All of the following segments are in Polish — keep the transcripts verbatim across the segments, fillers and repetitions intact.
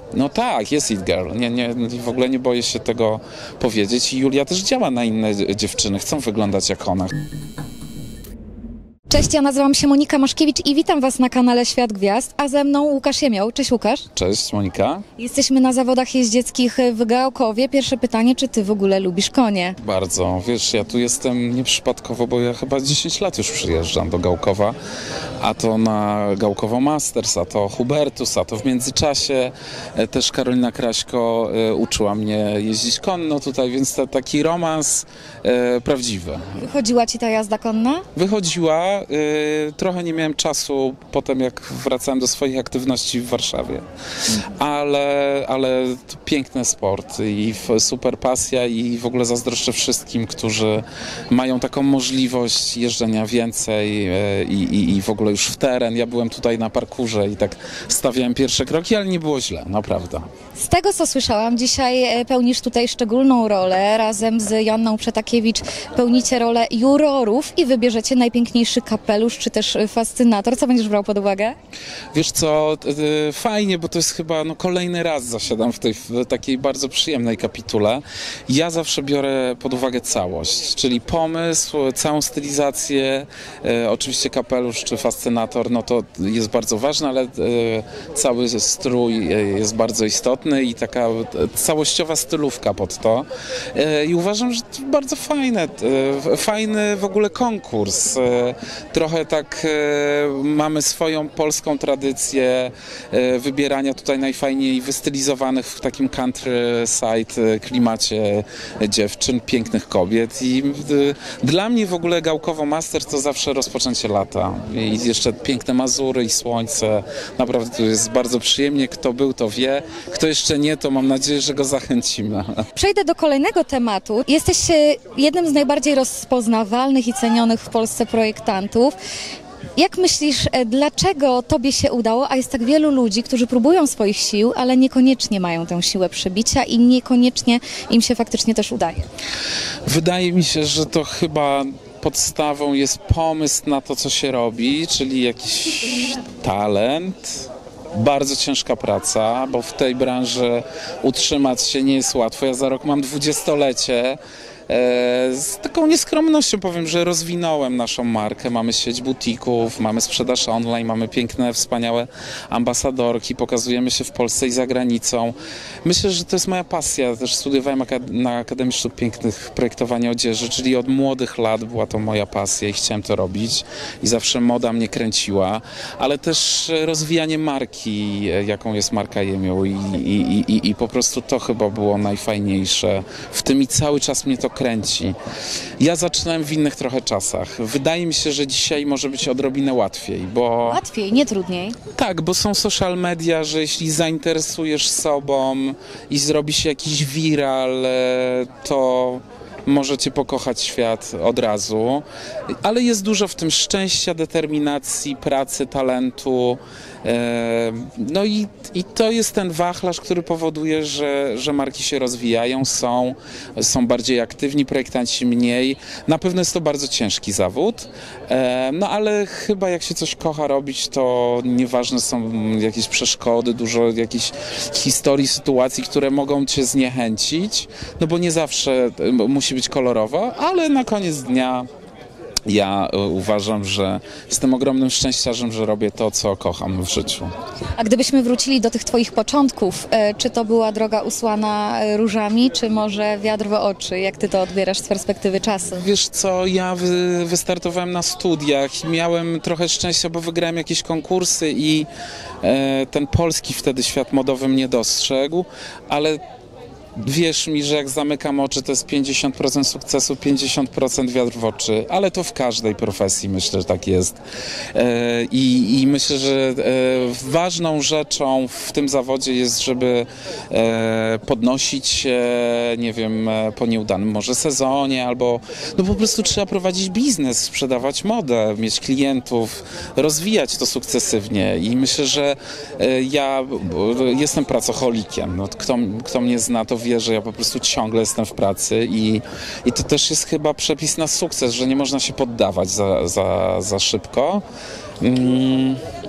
No tak, jest it girl. Nie, nie, w ogóle nie boję się tego powiedzieć i Julia też działa na inne dziewczyny. Chcą wyglądać jak ona. Cześć, ja nazywam się Monika Maszkiewicz i witam Was na kanale Świat Gwiazd, a ze mną Łukasz Jemioł. Cześć Łukasz. Cześć Monika. Jesteśmy na zawodach jeździeckich w Gałkowie. Pierwsze pytanie, czy Ty w ogóle lubisz konie? Bardzo. Wiesz, ja tu jestem nieprzypadkowo, bo ja chyba dziesięć lat już przyjeżdżam do Gałkowa, a to na Gałkowo Masters, a to Hubertus, a to w międzyczasie też Karolina Kraśko uczyła mnie jeździć konno tutaj, więc to taki romans e, prawdziwy. Wychodziła Ci ta jazda konna? Wychodziła. Trochę nie miałem czasu potem, jak wracałem do swoich aktywności w Warszawie, ale, ale to piękny sport i super pasja i w ogóle zazdroszczę wszystkim, którzy mają taką możliwość jeżdżenia więcej i, i, i w ogóle już w teren. Ja byłem tutaj na parkurze i tak stawiałem pierwsze kroki, ale nie było źle, naprawdę. Z tego, co słyszałam, dzisiaj pełnisz tutaj szczególną rolę. Razem z Joanną Przetakiewicz pełnicie rolę jurorów i wybierzecie najpiękniejszy kapelusz, czy też fascynator. Co będziesz brał pod uwagę? Wiesz co, fajnie, bo to jest chyba no, kolejny raz zasiadam w tej w takiej bardzo przyjemnej kapitule. Ja zawsze biorę pod uwagę całość, czyli pomysł, całą stylizację, e, oczywiście kapelusz czy fascynator, no to jest bardzo ważne, ale e, cały strój jest bardzo istotny i taka całościowa stylówka pod to. E, I uważam, że to bardzo fajne, e, fajny w ogóle konkurs. E, trochę tak e, mamy swoją polską tradycję e, wybierania tutaj najfajniej wystylizowanych w takim countryside klimacie dziewczyn, pięknych kobiet i e, dla mnie w ogóle Gałkowo Masters to zawsze rozpoczęcie lata i jeszcze piękne Mazury i słońce. Naprawdę tu jest bardzo przyjemnie. Kto był, to wie. Kto jeszcze nie, to mam nadzieję, że go zachęcimy. Przejdę do kolejnego tematu. Jesteś jednym z najbardziej rozpoznawalnych i cenionych w Polsce projektantów. Jak myślisz, dlaczego Tobie się udało, a jest tak wielu ludzi, którzy próbują swoich sił, ale niekoniecznie mają tę siłę przebicia i niekoniecznie im się faktycznie też udaje? Wydaje mi się, że to chyba podstawą jest pomysł na to, co się robi, czyli jakiś talent. Bardzo ciężka praca, bo w tej branży utrzymać się nie jest łatwo. Ja za rok mam dwudziestolecie. Z taką nieskromnością powiem, że rozwinąłem naszą markę. Mamy sieć butików, mamy sprzedaż online, mamy piękne, wspaniałe ambasadorki, pokazujemy się w Polsce i za granicą. Myślę, że to jest moja pasja. Też studiowałem na Akademii Sztuk Pięknych projektowanie odzieży, czyli od młodych lat była to moja pasja i chciałem to robić i zawsze moda mnie kręciła, ale też rozwijanie marki, jaką jest marka Jemioł i, i, i, i po prostu to chyba było najfajniejsze. W tym i cały czas mnie to kręci. Ja zaczynałem w innych trochę czasach. Wydaje mi się, że dzisiaj może być odrobinę łatwiej, bo... Łatwiej, nie trudniej. Tak, bo są social media, że jeśli zainteresujesz sobą i zrobi się jakiś viral, to może cię pokochać świat od razu, ale jest dużo w tym szczęścia, determinacji, pracy, talentu. No i, i to jest ten wachlarz, który powoduje, że, że marki się rozwijają, są, są bardziej aktywni, projektanci mniej. Na pewno jest to bardzo ciężki zawód, no ale chyba jak się coś kocha robić, to nieważne są jakieś przeszkody, dużo jakichś historii, sytuacji, które mogą cię zniechęcić, no bo nie zawsze musi być kolorowo, ale na koniec dnia ja uważam, że jestem ogromnym szczęściarzem, że robię to, co kocham w życiu. A gdybyśmy wrócili do tych Twoich początków, czy to była droga usłana różami, czy może wiatr w oczy? Jak Ty to odbierasz z perspektywy czasu? Wiesz co, ja wy, wystartowałem na studiach i miałem trochę szczęścia, bo wygrałem jakieś konkursy i e, ten polski wtedy świat modowy mnie dostrzegł, ale wierz mi, że jak zamykam oczy, to jest pięćdziesiąt procent sukcesu, pięćdziesiąt procent wiatr w oczy, ale to w każdej profesji myślę, że tak jest. E, i, I myślę, że e, ważną rzeczą w tym zawodzie jest, żeby e, podnosić się, nie wiem, po nieudanym może sezonie, albo no po prostu trzeba prowadzić biznes, sprzedawać modę, mieć klientów, rozwijać to sukcesywnie i myślę, że e, ja jestem pracocholikiem. No, kto, kto mnie zna, to wie, że ja po prostu ciągle jestem w pracy i, i to też jest chyba przepis na sukces, że nie można się poddawać za, za, za szybko. Mm.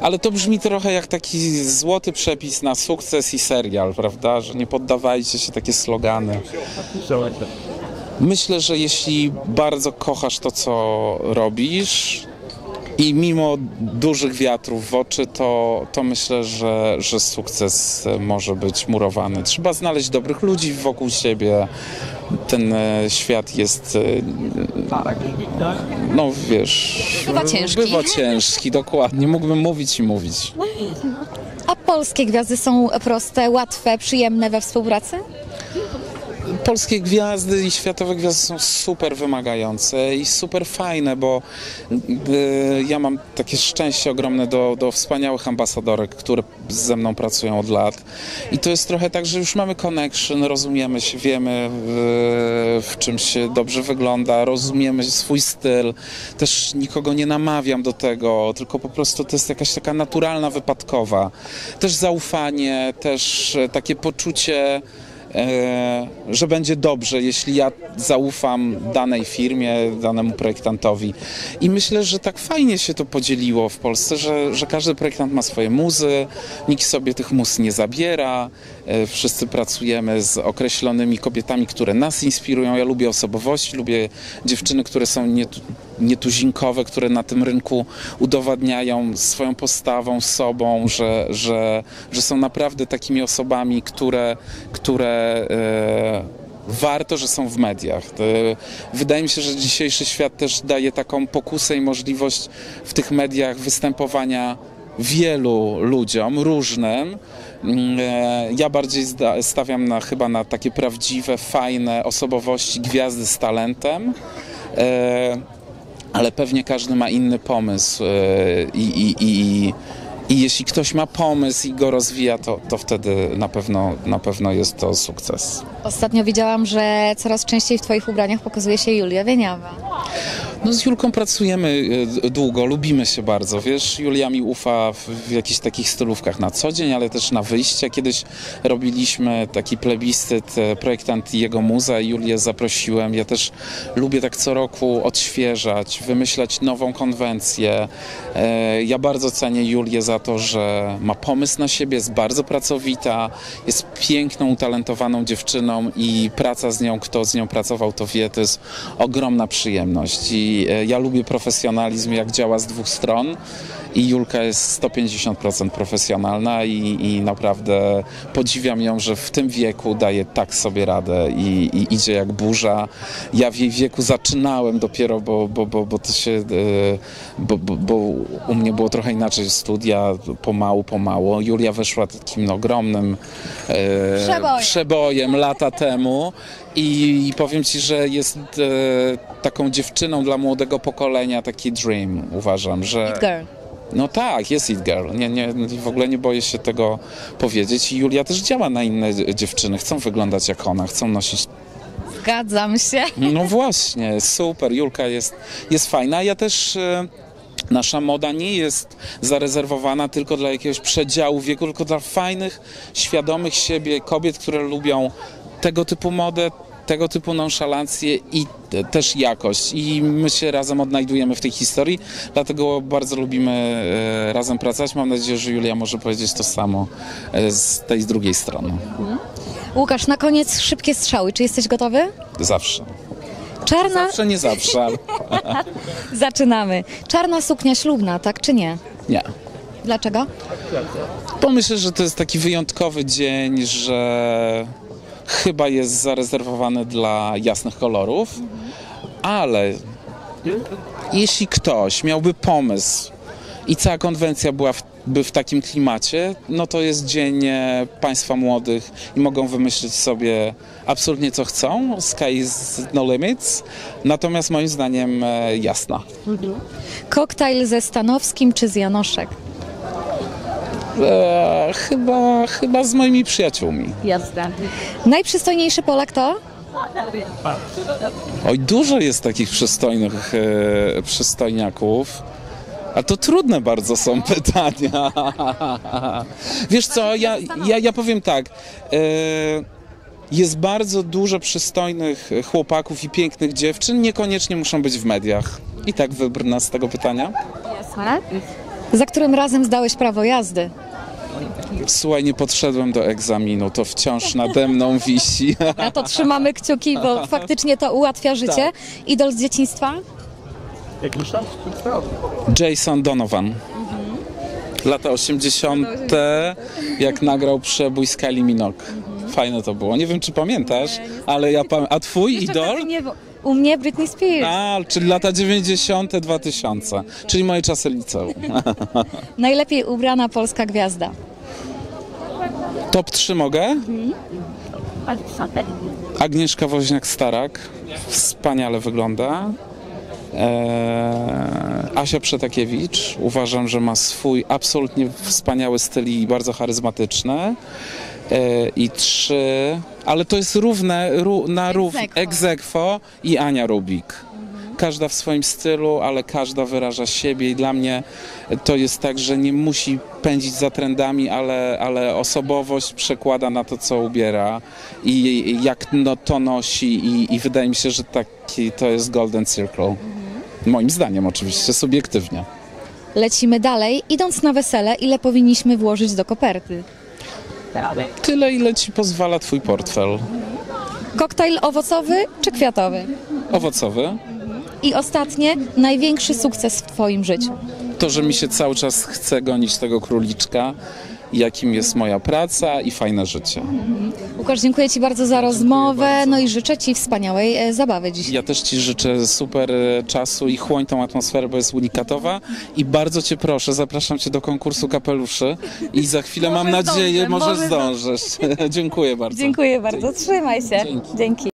Ale to brzmi trochę jak taki złoty przepis na sukces i serial, prawda? Że nie poddawajcie się, takie slogany. Myślę, że jeśli bardzo kochasz to, co robisz i mimo dużych wiatrów w oczy, to, to myślę, że, że sukces może być murowany. Trzeba znaleźć dobrych ludzi wokół siebie. Ten e, świat jest, e, no wiesz... Bywa ciężki. Bywa ciężki, dokładnie. Mógłbym mówić i mówić. A polskie gwiazdy są proste, łatwe, przyjemne we współpracy? Polskie gwiazdy i światowe gwiazdy są super wymagające i super fajne, bo y, ja mam takie szczęście ogromne do, do wspaniałych ambasadorek, które ze mną pracują od lat. I to jest trochę tak, że już mamy connection, rozumiemy się, wiemy w, w czym się dobrze wygląda, rozumiemy swój styl. Też nikogo nie namawiam do tego, tylko po prostu to jest jakaś taka naturalna, wypadkowa. Też zaufanie, też takie poczucie, że będzie dobrze, jeśli ja zaufam danej firmie, danemu projektantowi. I myślę, że tak fajnie się to podzieliło w Polsce, że, że każdy projektant ma swoje muzy, nikt sobie tych muz nie zabiera, wszyscy pracujemy z określonymi kobietami, które nas inspirują. Ja lubię osobowości, lubię dziewczyny, które są nietu, nietuzinkowe, które na tym rynku udowadniają swoją postawą, sobą, że, że, że są naprawdę takimi osobami, które, które e, warto, że są w mediach. To, wydaje mi się, że dzisiejszy świat też daje taką pokusę i możliwość w tych mediach występowania wielu ludziom, różnym. Ja bardziej stawiam na, chyba na takie prawdziwe, fajne osobowości, gwiazdy z talentem, ale pewnie każdy ma inny pomysł i, i, i, i jeśli ktoś ma pomysł i go rozwija, to, to wtedy na pewno, na pewno jest to sukces. Ostatnio widziałam, że coraz częściej w Twoich ubraniach pokazuje się Julia Wieniawa. No z Julką pracujemy długo, lubimy się bardzo, wiesz, Julia mi ufa w, w jakichś takich stylówkach na co dzień, ale też na wyjście. Kiedyś robiliśmy taki plebiscyt projektant i jego muza i Julię zaprosiłem. Ja też lubię tak co roku odświeżać, wymyślać nową konwencję. Ja bardzo cenię Julię za to, że ma pomysł na siebie, jest bardzo pracowita, jest piękną, utalentowaną dziewczyną i praca z nią, kto z nią pracował, to wie, to jest ogromna przyjemność. I ja lubię profesjonalizm, jak działa z dwóch stron i Julka jest sto pięćdziesiąt procent profesjonalna i, i naprawdę podziwiam ją, że w tym wieku daje tak sobie radę i, i idzie jak burza. Ja w jej wieku zaczynałem dopiero, bo, bo, bo, bo to się, bo, bo, bo u mnie było trochę inaczej studia, pomału, pomału. Julia weszła takim ogromnym e, Przebojem. przebojem lata temu. I, I powiem Ci, że jest e, taką dziewczyną dla młodego pokolenia, taki dream, uważam, że... It girl. No tak, jest it girl. Nie, nie, w ogóle nie boję się tego powiedzieć. I Julia też działa na inne dziewczyny. Chcą wyglądać jak ona, chcą nosić... Zgadzam się. No właśnie, super. Julka jest, jest fajna. Ja też... E, Nasza moda nie jest zarezerwowana tylko dla jakiegoś przedziału wieku, tylko dla fajnych, świadomych siebie kobiet, które lubią tego typu modę, tego typu nonszalancję i też jakość. I my się razem odnajdujemy w tej historii, dlatego bardzo lubimy e, razem pracować. Mam nadzieję, że Julia może powiedzieć to samo e, z tej drugiej strony. Łukasz, na koniec szybkie strzały. Czy jesteś gotowy? Zawsze. Czarna... Zawsze, nie zawsze. Zaczynamy. Czarna suknia ślubna, tak czy nie? Nie. Dlaczego? Bo myślę, że to jest taki wyjątkowy dzień, że chyba jest zarezerwowany dla jasnych kolorów, ale jeśli ktoś miałby pomysł i cała konwencja była w, by w takim klimacie, no to jest dzień e, państwa młodych i mogą wymyślić sobie absolutnie co chcą, sky is no limits, natomiast moim zdaniem e, jasna. Koktajl ze Stanowskim czy z Janoszek? E, chyba, chyba z moimi przyjaciółmi. Jasne. Najprzystojniejszy Polak to? Oj, dużo jest takich przystojnych e, przystojniaków. A to trudne bardzo są pytania. Wiesz co, ja, ja, ja powiem tak. E, jest bardzo dużo przystojnych chłopaków i pięknych dziewczyn, niekoniecznie muszą być w mediach. I tak wybrnę z tego pytania. Za którym razem zdałeś prawo jazdy? Słuchaj, nie podszedłem do egzaminu, to wciąż nade mną wisi. A to trzymamy kciuki, bo faktycznie to ułatwia życie. Idol z dzieciństwa? Jason Donovan. Lata osiemdziesiąte, jak nagrał przebój z Kylie Minogue. Fajne to było. Nie wiem, czy pamiętasz, ale ja pamiętam. A twój idol? Nie, bo u mnie Britney Spears. A, czyli lata dziewięćdziesiąte, dwa tysiące. Czyli moje czasy liceum. Najlepiej ubrana polska gwiazda. Top trzy mogę? Agnieszka Woźniak-Starak. Wspaniale wygląda. Eee, Asia Przetakiewicz. Uważam, że ma swój absolutnie wspaniały styl i bardzo charyzmatyczny. Eee, I trzy, ale to jest równe ró, na rów Egzekwo. egzekwo i Ania Rubik. Każda w swoim stylu, ale każda wyraża siebie i dla mnie to jest tak, że nie musi pędzić za trendami, ale, ale osobowość przekłada na to, co ubiera i jak no, to nosi i, i wydaje mi się, że taki to jest Golden Circle. Moim zdaniem oczywiście, subiektywnie. Lecimy dalej. Idąc na wesele, ile powinniśmy włożyć do koperty? Tyle, ile ci pozwala twój portfel. Koktajl owocowy czy kwiatowy? Owocowy. I ostatnie, największy sukces w twoim życiu. To, że mi się cały czas chce gonić tego króliczka, jakim jest moja praca i fajne życie. Łukasz, dziękuję ci bardzo za rozmowę, no i życzę ci wspaniałej e, zabawy dzisiaj. Ja też ci życzę super e, czasu i chłoń tą atmosferę, bo jest unikatowa i bardzo cię proszę, zapraszam cię do konkursu kapeluszy i za chwilę mam Może nadzieję, zdążę, może może zdążysz. Dziękuję bardzo. Dziękuję bardzo, trzymaj się. Dzięki. Dzięki.